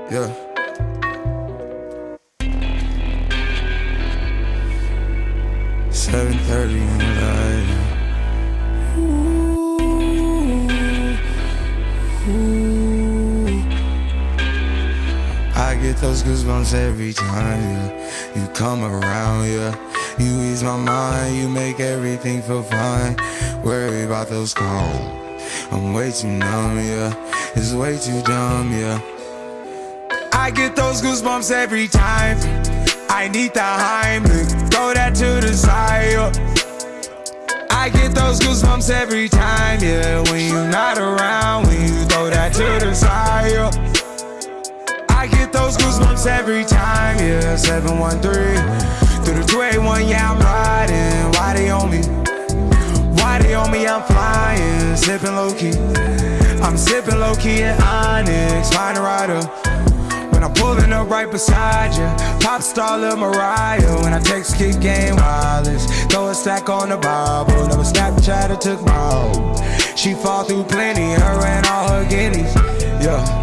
Yeah. $7:30 on the light. I get those goosebumps every time, yeah. You come around, yeah. You ease my mind, you make everything feel fine. Worry about those calls, I'm way too numb, yeah. It's way too dumb, yeah. I get those goosebumps every time. I need the Heimlich, throw that to the side, yeah. I get those goosebumps every time, yeah. When you're not around, when you throw that to the side, yeah. I get those goosebumps every time, yeah. 713 through the 281, yeah, I'm riding. Why they on me? Why they on me? I'm flying, sipping low-key. I'm sipping low-key at Onyx, find a rider. When I'm pulling up right beside you, pop star Lil Mariah. When I text kick game wireless, throw a stack on the Bible. Never Snapchat or took my hoe. She fall through plenty, her and all her guineas, yeah.